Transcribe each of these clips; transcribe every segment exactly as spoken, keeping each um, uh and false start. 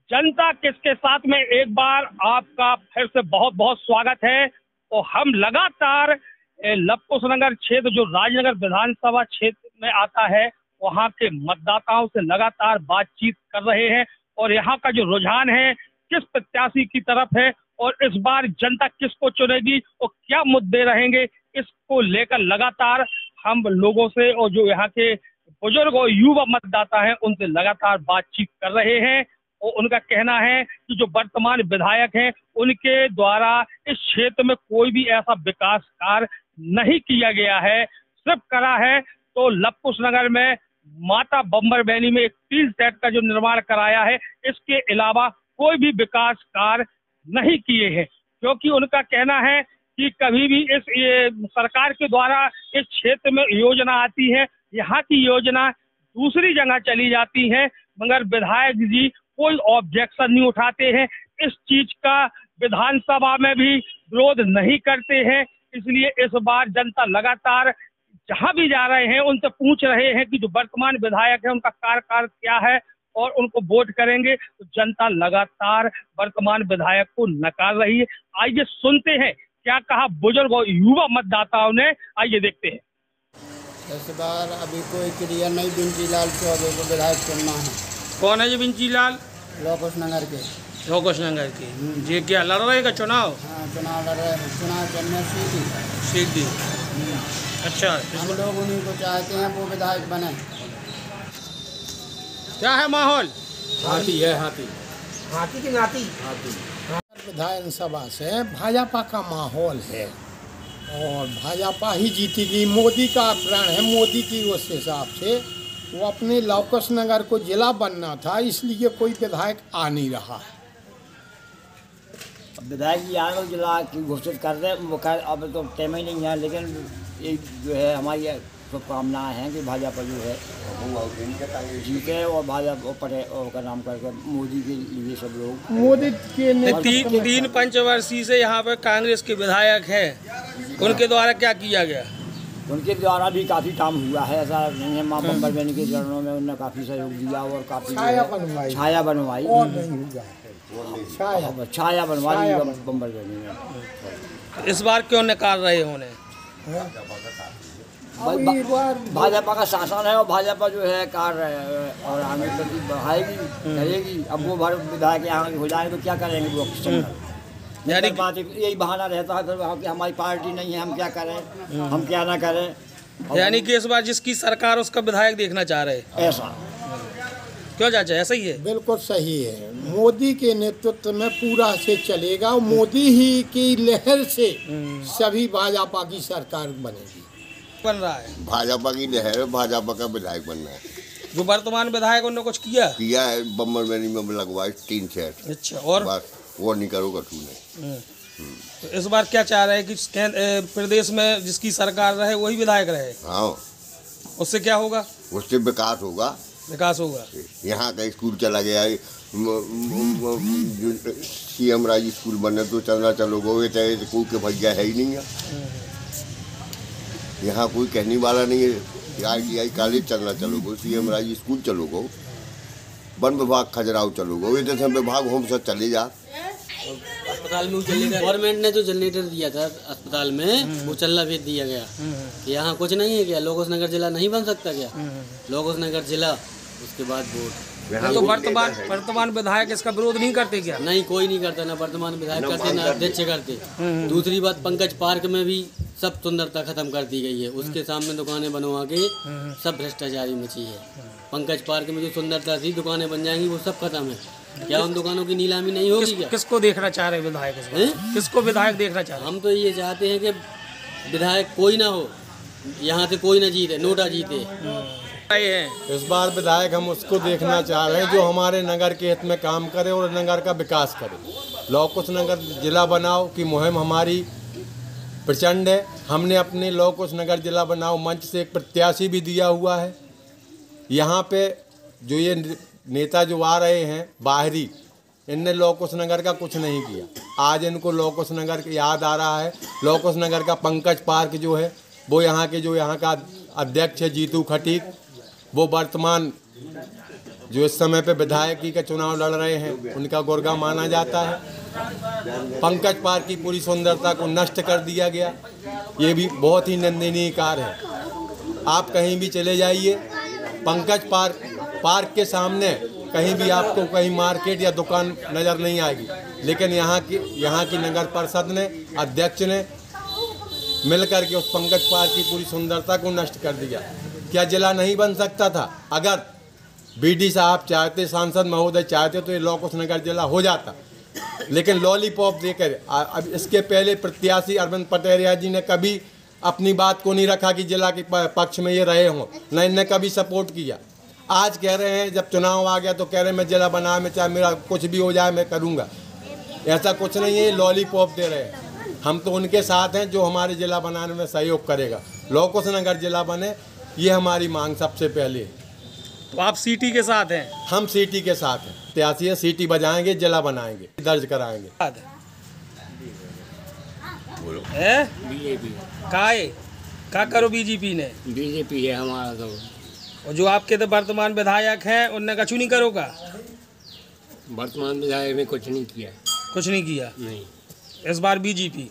जनता किसके साथ में एक बार आपका फिर से बहुत बहुत स्वागत है। तो हम लगातार लवकुश नगर क्षेत्र जो राजनगर विधानसभा क्षेत्र में आता है वहां के मतदाताओं से लगातार बातचीत कर रहे हैं और यहाँ का जो रुझान है किस प्रत्याशी की तरफ है और इस बार जनता किसको चुनेगी और क्या मुद्दे रहेंगे, इसको लेकर लगातार हम लोगों से और जो यहाँ के बुजुर्ग और युवा मतदाता हैं उनसे लगातार बातचीत कर रहे हैं। और उनका कहना है कि जो वर्तमान विधायक हैं उनके द्वारा इस क्षेत्र में कोई भी ऐसा विकास कार्य नहीं किया गया है। सिर्फ करा है तो लवकुश नगर में माता बम्बर बैनी में एक तीन सेट का जो निर्माण कराया है, इसके अलावा कोई भी विकास कार्य नहीं किए हैं। क्योंकि उनका कहना है कि कभी भी इस ये सरकार के द्वारा इस क्षेत्र में योजना आती है, यहाँ की योजना दूसरी जगह चली जाती है, मगर विधायक जी कोई ऑब्जेक्शन नहीं उठाते हैं। इस चीज का विधानसभा में भी विरोध नहीं करते हैं। इसलिए इस बार जनता लगातार जहां भी जा रहे हैं उनसे पूछ रहे हैं कि जो वर्तमान विधायक है उनका कार्यकाल क्या है और उनको वोट करेंगे। तो जनता लगातार वर्तमान विधायक को नकार रही है। आइए सुनते हैं क्या कहा बुजुर्ग और युवा मतदाताओं ने, आइए देखते हैं। इस बार अभी कोई क्लियर नहीं, बिंची लाल चौबे को विधायक चुनना है। कौन है जी बिंची लाल? लवकुश नगर के। लवकुश नगर के जी क्या लड़ रहे का चुनाव? हाँ चुनाव लड़ रहे हैं, चुनाव चलने सीधी सीधी। अच्छा, हम लोग उन्हीं को चाहते हैं वो विधायक बने। क्या है माहौल? हाथी है, हाथी हाथी की नाती। हाथी विधानसभा से भाजपा का माहौल है और भाजपा ही जीतेगी। मोदी का प्रण है, मोदी की उस हिसाब से वो अपने लवकुश नगर को जिला बनना था, इसलिए कोई विधायक आ नहीं रहा। विधायक जी आगे जिला की घोषित कर रहे वो कर, अब तो टाइम ही नहीं है, लेकिन ये जो है हमारी शुभकामनाएँ हैं कि भाजपा जो है जीते और भाजपा पटे का नाम करके मोदी के लिए सब लोग मोदी के ने तीन तीन पंचवर्षीय से यहाँ पे कांग्रेस के विधायक हैं, उनके द्वारा क्या किया गया? उनके द्वारा भी काफ़ी काम हुआ है, ऐसा नहीं है। माँ बम्बर बैनी के चरणों में उन्होंने काफ़ी सहयोग दिया और काफ़ी छाया बनवाई छाया बनवाई और नहीं हुआ छाया छाया बनवाई बम्बर बैनी में। इस बार क्यों नकार रहे होने? भाजपा का शासन है और भाजपा जो है कार्य और आगे प्रति बढ़ाएगी करेगी। अब वो भारत विधायक यहाँ हो जाएंगे तो क्या करेंगे वो? यानी बात यही बहाना रहता है कि हमारी पार्टी नहीं है, हम क्या करें, हम क्या ना करें। यानी कि इस बार जिसकी सरकार उसका विधायक देखना चाह रहे हैं ऐसा क्यों चाचा? ऐसा ही है, बिल्कुल सही है। मोदी के नेतृत्व में पूरा से चलेगा, मोदी ही की लहर से सभी भाजपा की सरकार बनेगी। बन रहा है भाजपा की लहर, भाजपा का विधायक बनना है। जो वर्तमान विधायक उन्होंने कुछ किया किया है, बम्बर बैनी में लगवाए तीन सेट। अच्छा, और बस वो नहीं करूँगा तू नहीं। तो इस बार क्या चाह रहे हैं कि प्रदेश में जिसकी सरकार रहे वही विधायक रहे? हाँ, उससे क्या होगा? उससे विकास होगा। विकास होगा। यहाँ का स्कूल चला गया है, सी एम राज स्कूल बने तो चलना चलोगे, चाहे कोई के भैया है ही नहीं है। यहाँ कोई कहने वाला नहीं है। आई टी आई कॉलेज चलना चलोगे, सी एम राज स्कूल चलोगे, वन विभाग खजुराहो चलोगे, ये जैसे विभाग होम से चले जा। अस्पताल में वो जनरेटर गवर्नमेंट ने जो जनरेटर दिया था अस्पताल में वो चलना भेज दिया गया कि यहाँ कुछ नहीं है क्या? लवकुश नगर जिला नहीं बन सकता क्या? लवकुश नगर जिला, उसके बाद वोट। तो वर्तमान वर्तमान विधायक इसका विरोध नहीं करते क्या? नहीं, कोई नहीं करता, ना वर्तमान विधायक करते ना अध्यक्ष करते। दूसरी बात, पंकज पार्क में भी सब सुंदरता खत्म कर दी गई है, उसके सामने दुकानें बनवा के सब भ्रष्टाचारी मची है। पंकज पार्क में जो सुंदरता थी, दुकानें बन जाएंगी, वो सब खत्म है। क्या उन दुकानों की नीलामी नहीं होगी क्या? किसको देखना चाह रहे विधायक? किसको विधायक देखना चाह रहे? हम तो ये चाहते हैं कि विधायक कोई ना हो, यहाँ से कोई ना जीते, नोटा जीते। इस बार विधायक हम उसको देखना चाह रहे हैं जो हमारे नगर के हित में काम करे और नगर का विकास करे। लवकुश नगर जिला बनाओ की मुहिम हमारी प्रचंड है। हमने अपने लवकुश नगर जिला बनाओ मंच से एक प्रत्याशी भी दिया हुआ है। यहाँ पे जो ये नेता जो आ रहे हैं बाहरी, इनने लवकुश नगर का कुछ नहीं किया। आज इनको लवकुश नगर की याद आ रहा है। लवकुश नगर का पंकज पार्क जो है वो यहाँ के जो यहाँ का अध्यक्ष है जीतू खटीक, वो वर्तमान जो इस समय पे विधायकी का चुनाव लड़ रहे हैं उनका गुर्गा माना जाता है। पंकज पार्क की पूरी सुंदरता को नष्ट कर दिया गया, ये भी बहुत ही निंदनीय कार्य है। आप कहीं भी चले जाइए, पंकज पार्क पार्क के सामने कहीं भी आपको कहीं मार्केट या दुकान नज़र नहीं आएगी, लेकिन यहाँ की यहाँ की नगर परिषद ने, अध्यक्ष ने मिलकर के उस पंकज पार्क की पूरी सुंदरता को नष्ट कर दिया। क्या जिला नहीं बन सकता था? अगर बीडी साहब चाहते, सांसद महोदय चाहते तो ये लौकुश नगर जिला हो जाता, लेकिन लॉलीपॉप देकर अब इसके पहले प्रत्याशी अरविंद पटेरिया जी ने कभी अपनी बात को नहीं रखा कि जिला के पक्ष में ये रहे हों, न इनने कभी सपोर्ट किया। आज कह रहे हैं जब चुनाव आ गया तो कह रहे हैं मैं जिला बना में चाहे मेरा कुछ भी हो जाए मैं करूँगा। ऐसा कुछ नहीं है, लॉलीपॉप दे रहे हैं। हम तो उनके साथ हैं जो हमारे जिला बनाने में सहयोग करेगा। लौकुश नगर जिला बने, ये हमारी मांग सबसे पहले है। तो आप सीटी के साथ हैं? हम सीटी के साथ हैं। त्यासी है, सीटी बजाएंगे, जिला बनाएंगे, दर्ज कराएंगे। है बीजेपी का है? का करो बीजेपी ने? बीजेपी है हमारा तो। और जो आपके तो वर्तमान विधायक हैं उनने कछु नहीं करोगा? वर्तमान विधायक ने कुछ नहीं किया। कुछ नहीं किया? नहीं। इस बार बीजेपी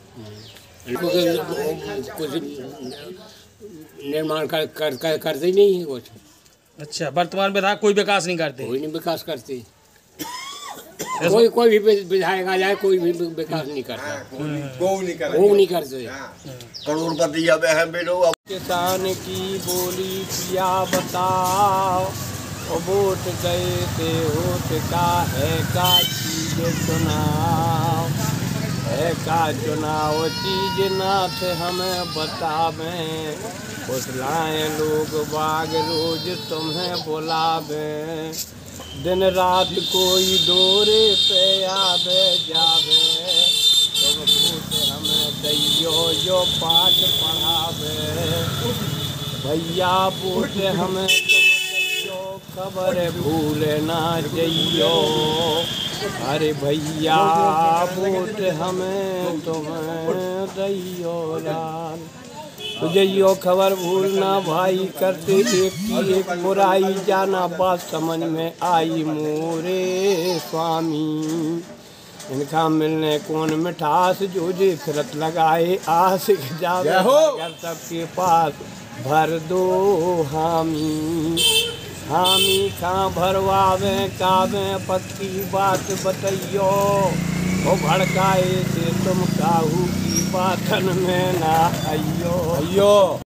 कुछ निर्माण कर, कर, कर करते ही नहीं है कुछ। अच्छा, वर्तमान विधायक कोई विकास नहीं करते? कोई नहीं विकास करते। कोई कोई भी विधायक आ जाए कोई भी विकास नहीं करता। वो नहीं करते, वो नहीं करते। करोड़पति अब है बेलो। किसान की बोली पिया बताओ, और वोट गए थे होट का है का चीज चुनाव, है का चुनाव चीज नाथ हमें बतावें, फुसलाएं लोग बाग रोज तुम्हें बुलावे, दिन रात कोई दौरे पे आवे जावे, तुम भूत हमें दैयो जो पाठ पढ़ावे, भैया बूट हमें तुम दैयो खबर भूल ना जइयो, अरे भैया बूट हमें तुम दैयो लाल, तुझे खबर भूलना भाई, करते एक की एक बुराई जाना बात समझ में आई मोरे स्वामी, इनका मिलने कौन मिठास जो जे फिरत लगाए आशिक जावे अगर सबके पास भर दो हामी, हामी खां भरवावे कावे पक्की बात बतइयो, वो भड़काए से तुम काहू की बातन में ना आइयो।